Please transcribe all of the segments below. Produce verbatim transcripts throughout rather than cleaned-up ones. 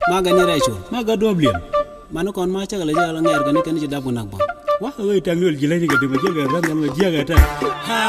maga ni recho maga doblin manu kon ma chagala jala ngar gani kan ci dabu nak ba wa way tanul jilani ga dum jega ran ma jega ta ha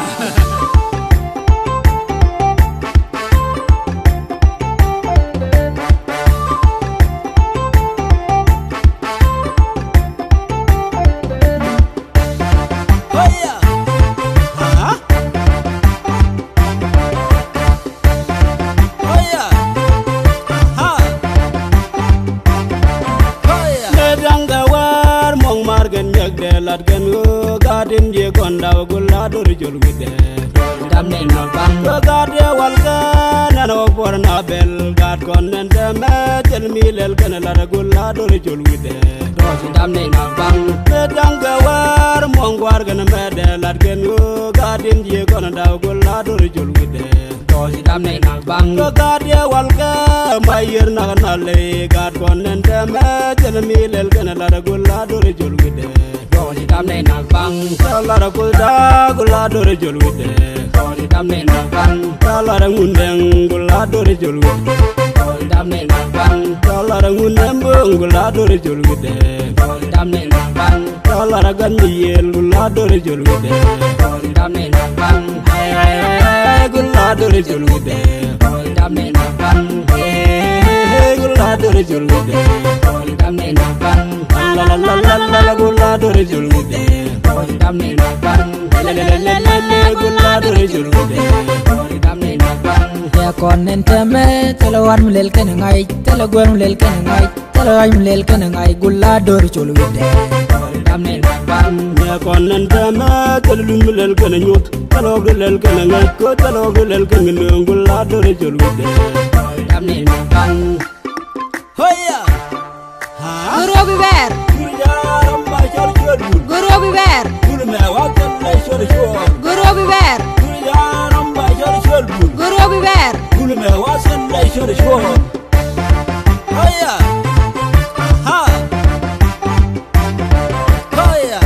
lat gan go gadim je konda gulla dor jol gide damne no bang go gade wal ga nano porna bel gad konnen de metel milel kan la gulla dor jol gide damne no bang me danga war mong war gan mede lat gan go gadim je konda gulla dor jol gide damne no bang go gade wal ga mayer na na le gad konnen de metel milel kan la gulla dor jol gide damne nak bang salara kulda gula dore jolwide damne nak bang salara ngundeng gula dore jolwide damne nak bang salara ngundeng gula dore jolwide damne nak bang salara ganjiyel gula dore jolwide damne nak bang gula dore jolwide damne nak bang gula dore jolwide damne nak bang la la la la la la gula dore jolwide damne nak bang la la la la la gula dore jolwide damne nak bang ya konnen teme telewan mulel ken ngai telegon mulel ken ngai telewan mulel ken ngai gula dore jolwide damne nak bang ya konnen teme telum mulel ken nyut telogulel ken ngai ko telogulel ken gula dore jolwide damne nak bang hoya Guru biber Guru biber Guru biber Guru biber Hoya ha Hoya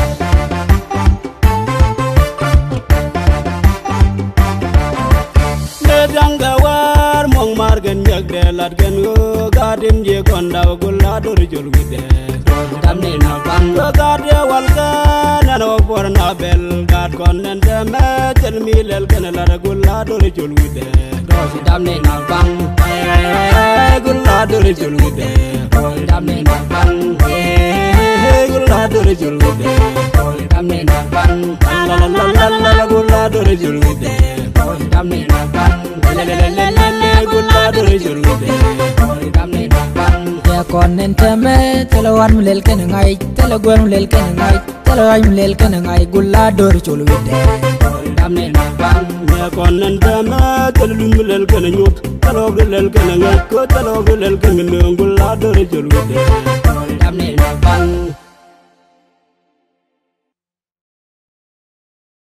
Nedanga war mong margen jagde latgen go gadim je konda gulla dor jolwide damne na bang go gade walga nano porna bel gad konnen de metel milel kan la gulla dor jolwide damne na bang gulla dor jolwide damne na bang gulla dor jolwide damne na bang la la la la la gulla dor jolwide damne na bang la la la la la gulla dor jolwide damne na bang ya konnen teme telewan mulel ken ngai telegon mulel ken ngai telewan mulel ken ngai gula dor jolwide damne na bang ya konnen teme telum mulel ken nyut telogulel ken ngai ko telogulel ken gula dor jolwide